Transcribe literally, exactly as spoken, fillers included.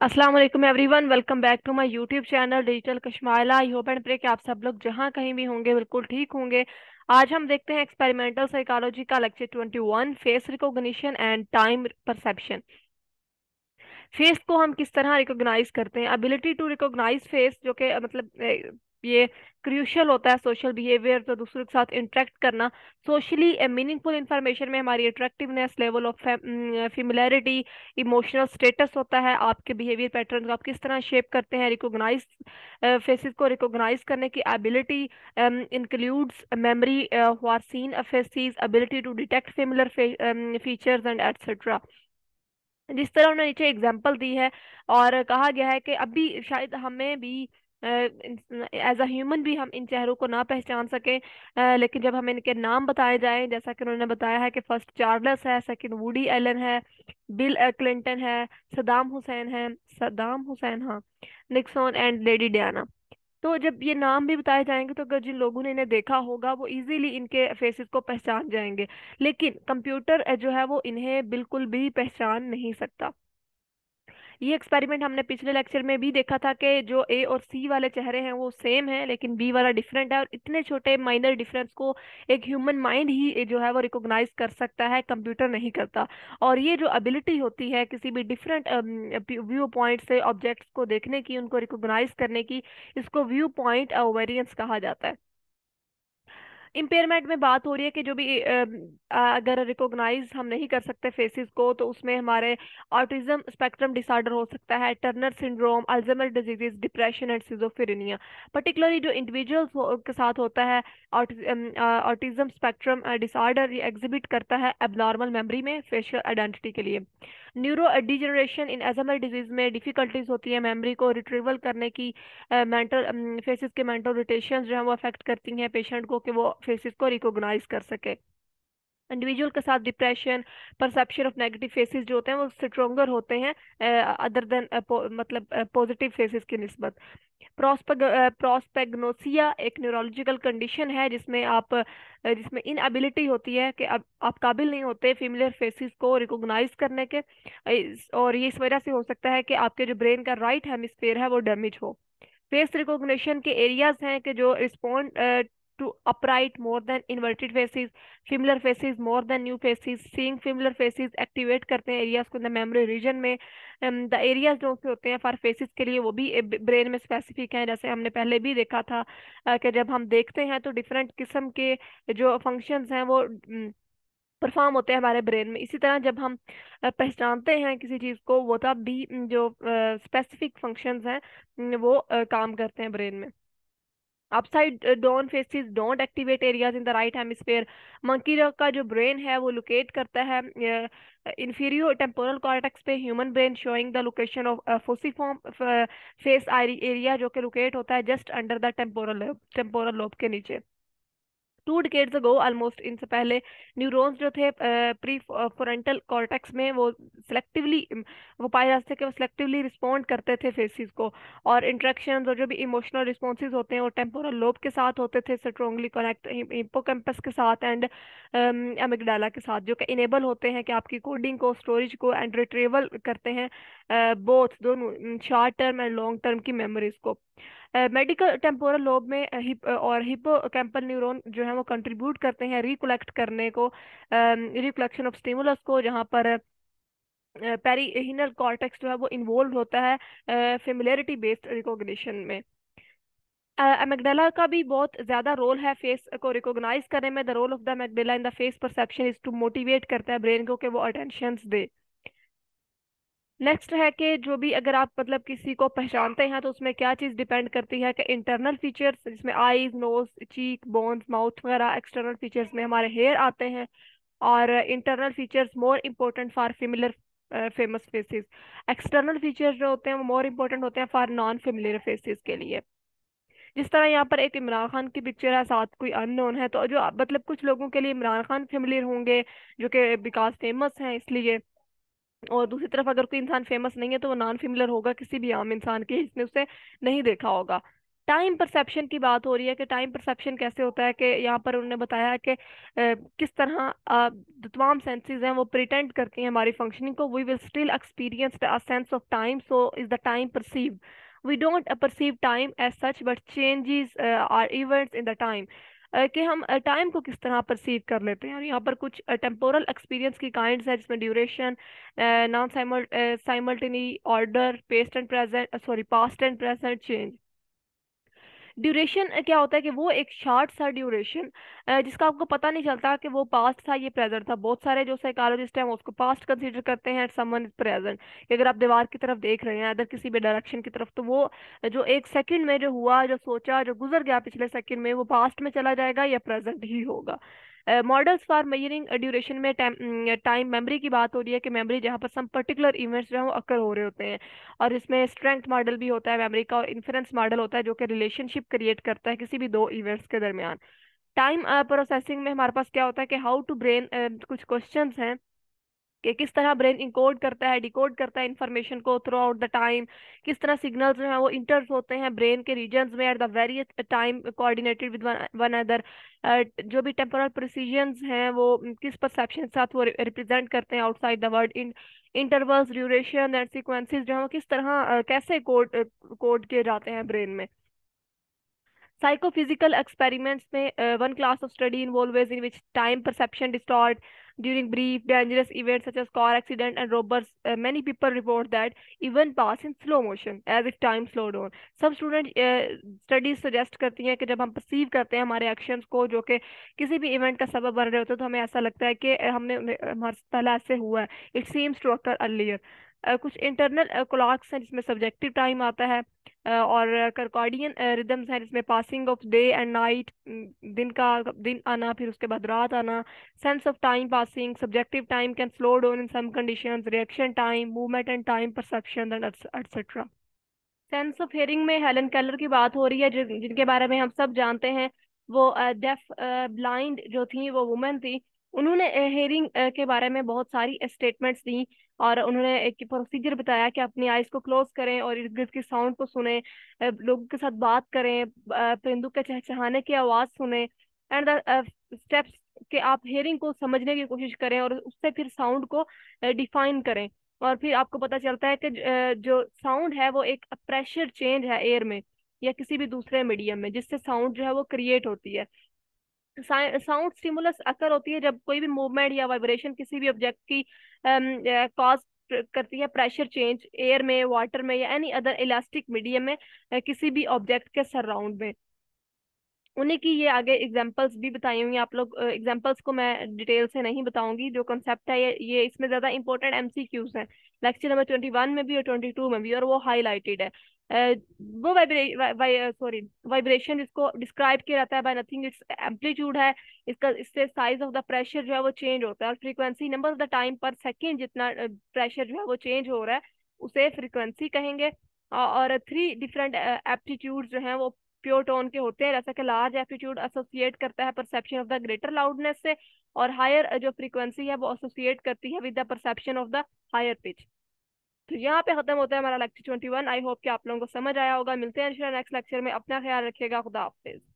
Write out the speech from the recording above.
अस्सलाम वालेकुम everyone, welcome back to my YouTube channel digital Kashmaila. I hope and pray कि आप सब लोग जहां कहीं भी होंगे बिल्कुल ठीक होंगे। आज हम देखते हैं एक्सपेरिमेंटल साइकोलॉजी का lecture twenty one, face recognition and time perception. Face को हम किस तरह रिकॉग्नाइज करते हैं, एबिलिटी टू रिकॉग्नाइज फेस, जो कि अ, मतलब अ, ये क्रूशियल होता है सोशल बिहेवियर, तो दूसरों के साथ इंटरेक्ट करना। सोशली मीनिंगफुल इंफॉर्मेशन में हमारी attractiveness, level of familiarity, emotional status होता है। आपके बिहेवियर पैटर्न को आप किस तरह शेप करते हैं। रिकॉग्नाइज फेसेस को रिकॉग्नाइज करने की ability includes memory who are seen a faces, ability to detect familiar features and etcetera. जिस तरह उन्होंने नीचे एग्जाम्पल दी है और कहा गया है कि अभी शायद हमें भी एज अ ह्यूमन भी हम इन चेहरों को ना पहचान सकें, अ, लेकिन जब हमें इनके नाम बताए जाएं, जैसा कि उन्होंने बताया है कि फर्स्ट चार्ल्स है, सेकंड वुडी एलन है, बिल अ, क्लिंटन है, सदाम हुसैन है, सदाम हुसैन, हाँ, निक्सन एंड लेडी डियाना। तो जब ये नाम भी बताए जाएंगे तो अगर जिन लोगों ने इन्हें देखा होगा वो इजीली इनके फेसेस को पहचान जाएंगे, लेकिन कंप्यूटर अ, जो है वो इन्हें बिल्कुल भी पहचान नहीं सकता। ये एक्सपेरिमेंट हमने पिछले लेक्चर में भी देखा था कि जो ए और सी वाले चेहरे हैं वो सेम है, लेकिन बी वाला डिफरेंट है, और इतने छोटे माइनर डिफरेंस को एक ह्यूमन माइंड ही जो है वो रिकॉग्नाइज कर सकता है, कंप्यूटर नहीं करता। और ये जो एबिलिटी होती है किसी भी डिफरेंट व्यू पॉइंट से ऑब्जेक्ट्स को देखने की, उनको रिकॉग्नाइज करने की, इसको व्यू पॉइंट वेरिएंस कहा जाता है। इम्पेयरमेंट में बात हो रही है कि जो भी अ, अगर रिकॉग्नाइज हम नहीं कर सकते फेसेस को, तो उसमें हमारे ऑटिज्म स्पेक्ट्रम डिसऑर्डर हो सकता है, Turner syndrome, Alzheimer disease, depression and schizophrenia. Particularly जो इंडिविजुअल्स के साथ होता है ऑटिज्म स्पेक्ट्रम डिसऑर्डर, ये एग्जिबिट करता है एबनॉर्मल मेमोरी में फेशियल आइडेंटिटी के लिए। Neuro degeneration in Alzheimer disease में डिफिकल्टीज होती है मेमोरी को रिट्रीवल करने की। मेंटल फेसेस के मेंटल रोटेशन जो है वो अफेक्ट करती हैं पेशेंट को कि वो फेसेस को रिकॉग्नाइज कर सके। इंडिविजुअल के साथ depression, perception of negative faces जो होते हैं वो स्ट्रोंगर होते हैं अदर देन मतलब पॉजिटिव फेसेस की निस्बत। प्रोस्पेग प्रोस्पेग्नोसिया एक न्यूरोलॉजिकल कंडीशन है जिसमें आप अ, जिसमें इनएबिलिटी होती है कि अब आप काबिल नहीं होते फेमिलियर फेसेस को रिकॉग्नाइज करने के। अ, इस- और ये इस वजह से हो सकता है कि आपके जो ब्रेन का राइट हेमिस्फेयर है वो डैमेज हो। फेस रिकॉग्निशन के एरियाज हैं कि जो respond to upright more than inverted faces, familiar faces more than new faces, seeing familiar faces activate करते हैं एरियाज को इन द मेमोरी रीजन में। द एरियाज जो से होते हैं फॉर फेसेस के लिए वो भी ब्रेन में स्पेसिफिक हैं, जैसे हमने पहले भी देखा था अ, कि जब हम देखते हैं तो डिफरेंट किस्म के जो फंक्शंस हैं वो परफॉर्म होते हैं हमारे ब्रेन में। इसी तरह जब हम अ, पहचानते हैं किसी चीज को, वो तब भी अम, जो स्पेसिफिक फंक्शंस हैं अम, वो अ, काम करते हैं ब्रेन में। Upside down faces don't activate areas in the right hemisphere. Monkey का जो ब्रेन है वो लोकेट करता है इंफीरियर टेम्पोरल कॉर्टेक्स पे, human brain showing the location of fusiform face area, जो कि लोकेट होता है just under the temporal temporal lobe के नीचे। टू डिकेड्स अगो ऑलमोस्ट, इनसे पहले न्यूरॉन्स जो थे प्री फ्रंटल कॉर्टेक्स में वो सिलेक्टिवली वो पाए जाते थे कि वो सिलेक्टिवली रिस्पॉन्ड करते थे फेसिस को। और इंट्रैक्शन और जो भी इमोशनल रिस्पॉन्सेज होते हैं वो टेम्पोरल लोब के साथ होते थे, स्ट्रांगली कनेक्ट हिप्पोकैम्पस के साथ एंड एमिगडाला के साथ, जो कि इनेबल होते हैं कि आपकी कोडिंग को, स्टोरेज को एंड रिट्रीवल करते हैं बोथ दोनों short term and long term की मेमोरीज को। मेडिकल टेम्पोरल लोब में अ, हिप और हिप्पोकैम्पल न्यूरॉन जो है वो कंट्रीब्यूट करते हैं रिकलेक्ट करने को, रिकलेक्शन ऑफ स्टिमुलस को, जहाँ पर पेरिहिनल कॉर्टेक्स जो है वो इन्वॉल्व होता है फेमिलियरिटी बेस्ड रिकॉग्निशन में। अमेगडाला का भी बहुत ज्यादा रोल है फेस को रिकॉग्नाइज करने में। The role of the amygdala in the face perception is to motivate करता है ब्रेन को कि वो अटेंशन दे। नेक्स्ट है कि जो भी अगर आप मतलब किसी को पहचानते हैं तो उसमें क्या चीज़ डिपेंड करती है कि इंटरनल फीचर्स जिसमें eyes, nose, cheek bones, mouth वगैरह, एक्सटर्नल फीचर्स में हमारे हेयर आते हैं। और internal features more important for familiar famous faces. External features जो होते हैं वो मोर इम्पोर्टेंट होते हैं फॉर नॉन फेमिलियर फेसेस के लिए। जिस तरह यहाँ पर एक इमरान खान की पिक्चर है, साथ कोई अननोन है, तो जो मतलब कुछ लोगों के लिए इमरान खान फेमिलियर होंगे जो कि बिकॉज फेमस हैं इसलिए। और दूसरी तरफ अगर कोई इंसान फेमस नहीं है तो वो नॉन फेमिलियर होगा किसी भी आम इंसान के जिसने उसे नहीं देखा होगा। टाइम परसेप्शन की बात हो रही है कि टाइम परसेप्शन कैसे होता है, कि यहाँ पर उन्होंने बताया है कि अ, किस तरह तमाम सेंसेस हैं वो प्रिटेंड करती हैं हमारी फंक्शनिंग को, we will still experience a sense of time, so is the time perceive. We don't perceive time as such but changes are events in the time. कि हम टाइम को किस तरह परसीव कर लेते हैं। और यहाँ पर कुछ टेम्पोरल एक्सपीरियंस की काइंड्स है, जिसमें duration, non simultaneity, order, paste and present sorry past and present, change. Duration क्या होता है कि वो एक शॉर्ट सा ड्यूरेशन जिसका आपको पता नहीं चलता कि वो पास्ट था ये प्रेजेंट था। बहुत सारे जो साइकोलॉजिस्ट हैं वो उसको पास्ट कंसीडर करते हैं, समवन इज प्रेजेंट। कि अगर आप दीवार की तरफ देख रहे हैं अदर किसी भी डायरेक्शन की तरफ, तो वो जो एक सेकंड में जो हुआ, जो सोचा, जो गुजर गया पिछले सेकंड में, वो पास्ट में चला जाएगा या प्रेजेंट ही होगा। मॉडल्स फॉर मेजरिंग ड्यूरेशन में टाइम मेमोरी की बात हो रही है कि मेमोरी जहाँ पर सम पर्टिकुलर इवेंट्स जो है वो अकर हो रहे होते हैं। और इसमें स्ट्रेंथ मॉडल भी होता है मेमोरी का, और इन्फ्रेंस मॉडल होता है जो कि रिलेशनशिप क्रिएट करता है किसी भी दो इवेंट्स के दरमियान। टाइम प्रोसेसिंग में हमारे पास क्या होता है कि हाउ टू ब्रेन, कुछ क्वेश्चंस हैं कि किस तरह ब्रेन इनकोड करता है, डिकोड करता है इंफॉर्मेशन को थ्रू आउट द टाइम। किस तरह सिग्नल्स जो हैं वो इंटर्स होते हैं ब्रेन के रीजन्स में at the various time coordinated with one other. जो भी टेम्पोरल प्रिसीजंस हैं वो किस परसेप्शन के साथ वो रिप्रेजेंट करते हैं outside the word. In intervals, duration and sequences जो हैं वो किस तरह अ, कैसे कोड कोड किए जाते हैं ब्रेन में। Psychophysical experiments में uh, one class of study involves ways in which time perception distort during brief dangerous events such as car accident and robbers. Uh, many people report that even pass in slow motion as if time slowed down. सब student studies suggest करती हैं कि जब हम perceive करते हैं हमारे actions को जो कि किसी भी इवेंट का सबब बन रहे होते हैं, तो हमें ऐसा लगता है कि हमने उन्हें- हमारे साथ पहले ऐसे हुआ है, it seems to occur earlier. कुछ इंटरनल क्लॉक्स हैं जिसमें सब्जेक्टिव टाइम आता है, अ, और कर्कॉडियन रिदम्स हैं जिसमें passing of day and night, दिन का दिन आना फिर उसके बाद रात आना। Sense of time passing, subjective time can slow down in some conditions, reaction time, movement and time perception and etcetera. Sense of hearing में हेलन केलर की बात हो रही है, जिन, जिनके बारे में हम सब जानते हैं। वो डेफ ब्लाइंड जो थी, वो वुमेन थी। उन्होंने हेयरिंग के बारे में बहुत सारी स्टेटमेंट्स दी, और उन्होंने एक प्रोसीजर बताया कि अपनी आइज को क्लोज करें और इर्द गिर्द की साउंड को सुने, अ, लोगों के साथ बात करें, अ, परिंदों के चहचहाने की आवाज़ सुने, एंड द स्टेप्स के आप हेयरिंग को समझने की कोशिश करें और उससे फिर साउंड को डिफाइन करें। और फिर आपको पता चलता है कि अ, जो साउंड है वो एक प्रेशर चेंज है एयर में या किसी भी दूसरे मीडियम में, जिससे साउंड जो है वो क्रिएट होती है। साउंड स्टिमुलस अकर होती है जब कोई भी मूवमेंट या वाइब्रेशन किसी भी ऑब्जेक्ट की कॉज करती है प्रेशर चेंज एयर में, वाटर में या एनी अदर इलास्टिक मीडियम में, अ, किसी भी ऑब्जेक्ट के सराउंड में। उन्हीं की ये आगे एग्जांपल्स भी बताई हुई हैं। आप लोग एग्जांपल्स को मैं डिटेल से नहीं बताऊंगी, जो कॉन्सेप्ट है ये ये इसमें ज्यादा इंपॉर्टेंट एमसीक्यूज हैं। लेक्चर नंबर ट्वेंटी वन में भी और ट्वेंटी टू में भी, और वो हाईलाइटेड है। अ, वो वाइब्रे सॉरी वाइब्रेशन जिसको डिस्क्राइब किया जाता है बाय नथिंग, इट्स एम्पलीट्यूड है। इसका इससे साइज ऑफ द प्रेशर जो है वो चेंज होता है, और frequency number of the time पर सेकेंड जितना प्रेशर जो है वो चेंज हो रहा है उसे फ्रीक्वेंसी कहेंगे। अ, और थ्री डिफरेंट एप्टीट्यूड जो हैं वो प्योर टोन के होते हैं, जैसा कि लार्ज एप्टीट्यूड एसोसिएट करता है perception of the greater loudness से, और हायर जो फ्रीक्वेंसी है वो एसोसिएट करती है with the perception of the higher pitch. तो यहाँ पे खत्म होता है हमारा lecture twenty one. I hope कि आप लोगों को समझ आया होगा। मिलते हैं नेक्स्ट लेक्चर में। अपना ख्याल रखिएगा। खुदा हाफिज।